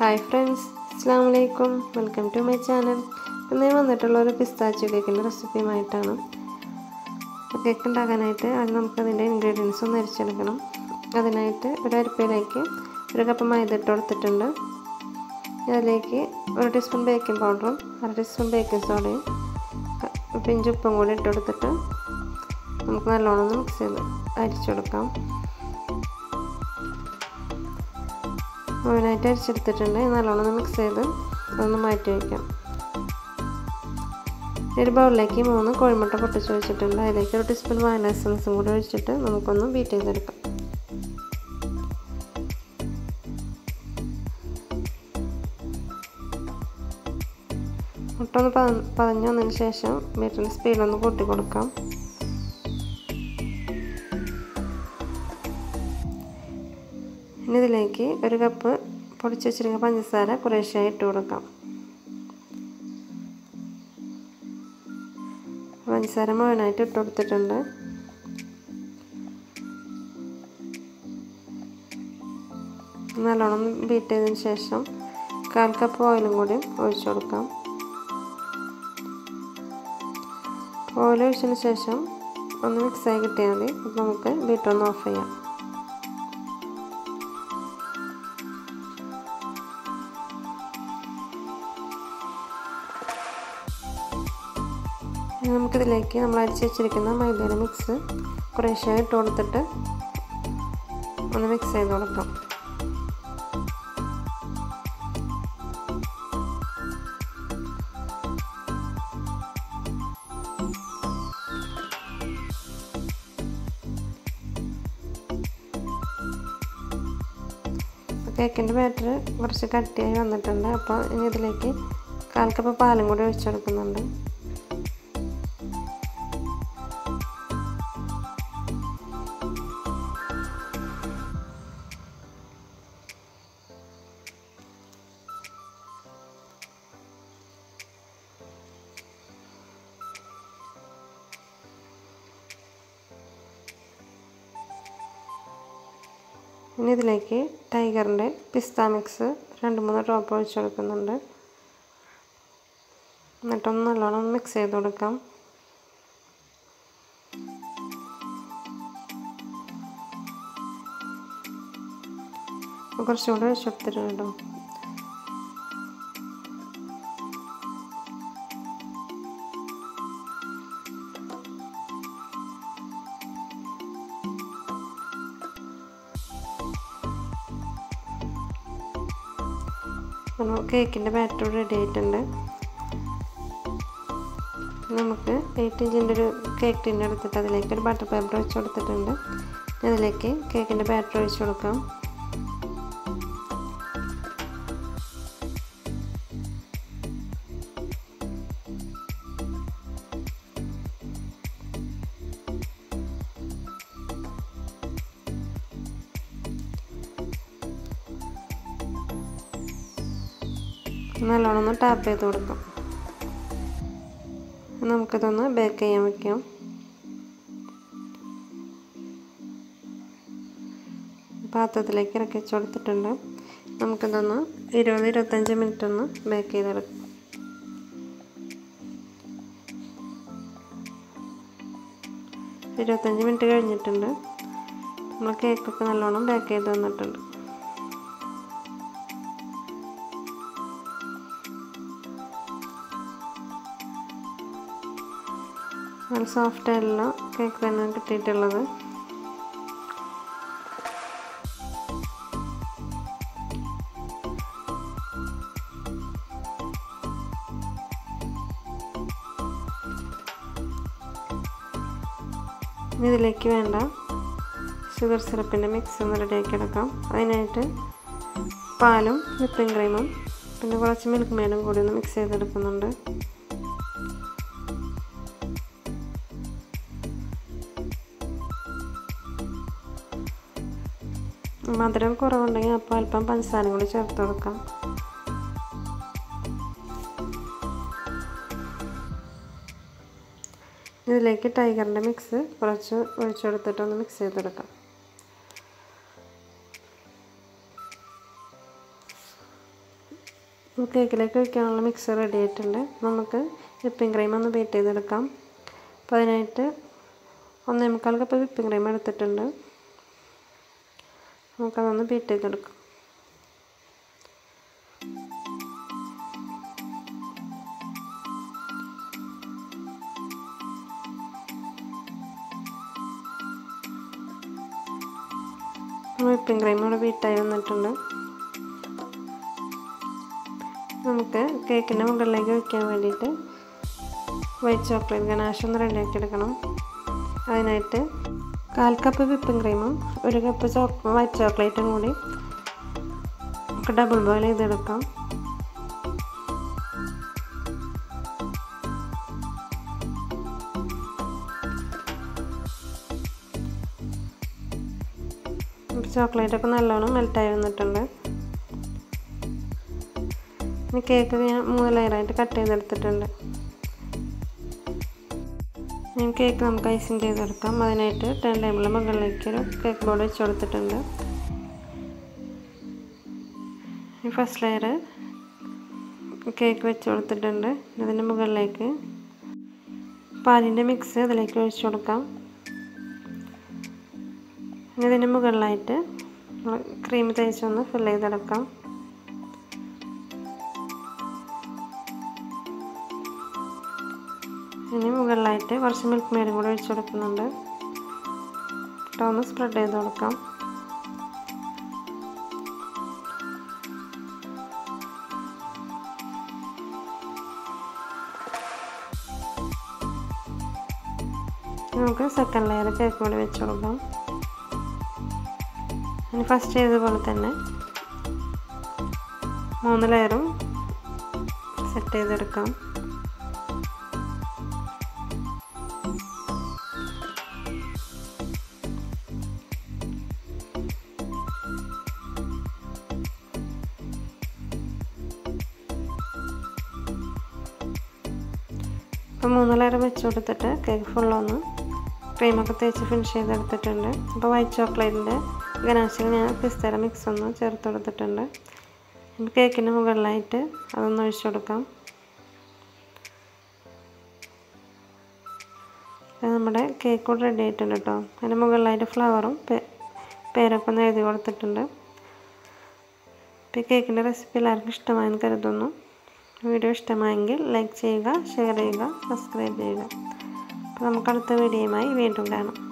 Hi friends, Assalamu alaikum. Welcome to my channel. ഇന്ന് ഞാൻ വന്നിട്ടുള്ള പിസ്താച്ചിയോ കേക്കിന്റെ റെസിപ്പിയുമായിട്ടാണ്. കേക്ക് ഉണ്ടാക്കാനായിട്ട് ആദ്യം നമുക്ക് അതിന്റെ ഇൻഗ്രീഡിയൻസ് ഒന്ന് അരിച്ചെടുക്കണം. അതിനായിട്ട് ഒരു അരിപ്പയിലേക്ക് 1 കപ്പ് മൈദ ഇട്ട് കൊടുത്തിട്ടുണ്ട്. അതിലേക്ക് 1 ടീസ്പൂൺ ബേക്കിംഗ് പൗഡറും 1/2 ടീസ്പൂൺ ബേക്കിംഗ് സോഡയും പിഞ്ച് ഉപ്പും കൂടി ഇട്ട് കൊടുത്തിട്ട് നമുക്ക് നല്ലോണം മിക്സ് ചെയ്ത് അരിച്ചെടുക്കാം. മുഴുവനായിട്ട് അരിച്ചെടുത്തിട്ടുണ്ട്. നല്ലോണം മിക്സ് ചെയ്ത് അതൊന്ന് മാറ്റി വയ്ക്കാം. ഒരു ബൗളിലേക്ക് 3 കോഴിമുട്ട പൊട്ടിച്ച് വെച്ചിട്ടുണ്ട്. അതിലേക്ക് 1 ടീസ്പൂൺ വാനില എസൻസും കൂടി ഒഴിച്ചിട്ട് നമുക്കൊന്ന് ബീറ്റ് ചെയ്തെടുക്കാം. മുട്ട ഒന്ന് പതഞ്ഞ് വന്നതിന് ശേഷം ബീറ്ററിൻ്റെ സ്പീഡൊന്ന് കൂട്ടി കൊടുക്കാം. ഇനി ഇതിലേക്ക് 1 കപ്പ് പൊടിച്ച് വെച്ചിരിക്കുന്ന പഞ്ചസാര കുറേശ്ശെയായി ഇട്ട് കൊടുക്കാം. പഞ്ചസാര മുഴുവനായിട്ട് ഇട്ട് കൊടുത്തിട്ടുണ്ട്. നല്ലോണം ബീറ്റ് ചെയ്തതിന് ശേഷം 1/4 കപ്പ് ഓയിലും കൂടി ഒഴിച്ചു കൊടുക്കാം. ഓയിൽ ഒഴിച്ചതിന് ശേഷം ഒന്ന് മിക്സായി കിട്ടിയാൽ മതി. അപ്പോൾ നമുക്ക് ബീറ്റർ ഒന്ന് ഓഫ് ചെയ്യാം. നമുക്കിതിലേക്ക് നമ്മൾ അരിച്ച് വെച്ചിരിക്കുന്ന മൈദയുടെ മിക്സ് കുറേശ്ശെ ഇട്ട് കൊടുത്തിട്ട് ഒന്ന് മിക്സ് ചെയ്ത് കൊടുക്കാം. കേക്കിൻ്റെ ബാറ്റർ കുറച്ച് കട്ടിയായി വന്നിട്ടുണ്ട്. അപ്പോൾ ഇനി ഇതിലേക്ക് 1/4 കപ്പ് പാലും കൂടി ഒഴിച്ചു കൊടുക്കുന്നുണ്ട്. ഇനി ഇതിലേക്ക് ടൈഗറിൻ്റെ പിസ്ത മിക്സ് 2-3 ഡ്രോപ്പ് ഒഴിച്ച് കൊടുക്കുന്നുണ്ട്. എന്നിട്ടൊന്ന് നല്ലോണം മിക്സ് ചെയ്ത് കൊടുക്കാം. കുറച്ചുകൂടെ ഒഴിച്ച് കൊടുത്തിട്ടുണ്ട്. കേക്കിൻ്റെ ബാറ്റർ റെഡി ആയിട്ടുണ്ട്. നമുക്ക് 8 ഇഞ്ചിൻ്റെ ഒരു കേക്ക് ടിൻ എടുത്തിട്ട് അതിലേക്ക് ഒരു ബട്ടർ പേപ്പർ വെച്ച് കൊടുത്തിട്ടുണ്ട്. അതിലേക്ക് കേക്കിൻ്റെ ബാറ്റർ ഒഴിച്ച് കൊടുക്കാം. നല്ലോണം ഒന്ന് ടാപ്പ് ചെയ്ത് കൊടുക്കാം. നമുക്കിതൊന്ന് ബേക്ക് ചെയ്യാൻ വയ്ക്കാം. പാത്രത്തിലേക്ക് ഇറക്കി വെച്ച് കൊടുത്തിട്ടുണ്ട്. നമുക്കിതൊന്ന് 20-25 മിനിറ്റ് ഒന്ന് ബേക്ക് ചെയ്തെടുക്കാം. മിനിറ്റ് കഴിഞ്ഞിട്ടുണ്ട്. നമ്മൾ കേക്കൊക്കെ നല്ലോണം ബേക്ക് ചെയ്ത് വന്നിട്ടുണ്ട്. നല്ല സോഫ്റ്റ് ആയിട്ടുള്ള കേക്ക് തന്നെ കിട്ടിയിട്ടുള്ളത്. ഇതിലേക്ക് വേണ്ട ഷുഗർ സിറപ്പിൻ്റെ മിക്സ് ഒന്ന് റെഡിയാക്കി എടുക്കാം. അതിനായിട്ട് പാലും വിപ്പിംഗ് ക്രീമും പിന്നെ കുറച്ച് മിൽക്ക് മെയ്ഡും കൂടി ഒന്ന് മിക്സ് ചെയ്തെടുക്കുന്നുണ്ട്. മധുരം കുറവുണ്ടെങ്കിൽ അപ്പോൾ അല്പം പഞ്ചസാര കൂടി ചേർത്ത് കൊടുക്കാം. ഇതിലേക്ക് ടൈഗറിൻ്റെ മിക്സ് കുറച്ച് ഒഴിച്ചെടുത്തിട്ടൊന്ന് മിക്സ് ചെയ്തെടുക്കാം. കേക്കിലേക്ക് ഒഴിക്കാനുള്ള മിക്സ് റെഡി ആയിട്ടുണ്ട്. നമുക്ക് വിപ്പിംഗ് ക്രീം ഒന്ന് ബീറ്റ് ചെയ്തെടുക്കാം. അപ്പോൾ അതിനായിട്ട് 1.25 കപ്പ് വിപ്പിംഗ് ക്രീം എടുത്തിട്ടുണ്ട്. നമുക്കതൊന്ന് ബീറ്റ് ചെയ്തെടുക്കാം. വിപ്പിംഗ് ക്രീം ഇവിടെ ബീറ്റായി വന്നിട്ടുണ്ട്. നമുക്ക് കേക്കിൻ്റെ മുകളിലേക്ക് വയ്ക്കാൻ വേണ്ടിയിട്ട് വൈറ്റ് ചോക്ലേറ്റ് ഗനാഷ് ഒന്ന് റെഡിയാക്കി എടുക്കണം. അതിനായിട്ട് 1/4 കപ്പ് വിപ്പിംഗ് ക്രീമും 1 കപ്പ് വൈറ്റ് ചോക്ലേറ്റും കൂടി നമുക്ക് ഡബിൾ ബോയിൽ ചെയ്തെടുക്കാം. ചോക്ലേറ്റൊക്കെ നല്ലോണം മെൽറ്റായി വന്നിട്ടുണ്ട്. ഇനി കേക്ക് ഞാൻ 3 ലെയറായിട്ട് കട്ട് ചെയ്തെടുത്തിട്ടുണ്ട്. ഇനി കേക്ക് നമുക്ക് ഐസിങ് ചെയ്തെടുക്കാം. അതിനായിട്ട് ടേൺ ടേബിളിന് മുകളിലേക്ക് ഒരു കേക്ക് ബോർഡ് വെച്ച് കൊടുത്തിട്ടുണ്ട്. ഫസ്റ്റ് ലെയർ കേക്ക് വെച്ച് കൊടുത്തിട്ടുണ്ട്. അതിൻ്റെ മുകളിലേക്ക് പാലിൻ്റെ മിക്സ് അതിലേക്ക് ഒഴിച്ചു കൊടുക്കാം. ഇതിന് മുകളിലായിട്ട് ക്രീം തേച്ചൊന്ന് ഫിൽ ചെയ്തെടുക്കാം. ഇനി മുകളിലായിട്ട് കുറച്ച് മിൽക്ക് മെയ്ഡും കൂടെ ഒഴിച്ചു കൊടുക്കുന്നുണ്ട്. ഒന്ന് സ്പ്രെഡ് ചെയ്ത് കൊടുക്കാം. നമുക്ക് സെക്കൻഡ് ലെയർ കേക്ക് കൂടി വെച്ച് കൊടുക്കാം. ഇനി ഫസ്റ്റ് ചെയ്തതുപോലെ തന്നെ 3 ലെയറും സെറ്റ് ചെയ്തെടുക്കാം. അപ്പോൾ 3 ലെയർ വെച്ച് കൊടുത്തിട്ട് കേക്ക് ഫുള്ളൊന്ന് ക്രീമൊക്കെ തേച്ച് ഫിനിഷ് ചെയ്തെടുത്തിട്ടുണ്ട്. അപ്പോൾ വൈറ്റ് ചോക്ലേറ്റിൻ്റെ ഗനാഷിൽ ഞാൻ പിസ്തയുടെ മിക്സ് ഒന്ന് ചേർത്ത് കൊടുത്തിട്ടുണ്ട്. കേക്കിൻ്റെ മുകളിലായിട്ട് അതൊന്ന് ഒഴിച്ചു കൊടുക്കാം. നമ്മുടെ കേക്ക് കൂടെ റെഡി ആയിട്ടുണ്ട് കേട്ടോ. അതിൻ്റെ മുകളിലായിട്ട് ഫ്ലവറും പേരൊക്കെ ഒന്ന് എഴുതി കൊടുത്തിട്ടുണ്ട്. ഇപ്പോൾ കേക്കിൻ്റെ റെസിപ്പി എല്ലാവർക്കും ഇഷ്ടമായെന്ന് കരുതുന്നു. വീഡിയോ ഇഷ്ടമായെങ്കിൽ ലൈക്ക് ചെയ്യുക, ഷെയർ ചെയ്യുക, സബ്സ്ക്രൈബ് ചെയ്യുക. അപ്പോൾ നമുക്ക് അടുത്ത വീഡിയോയുമായി വീണ്ടും കാണാം.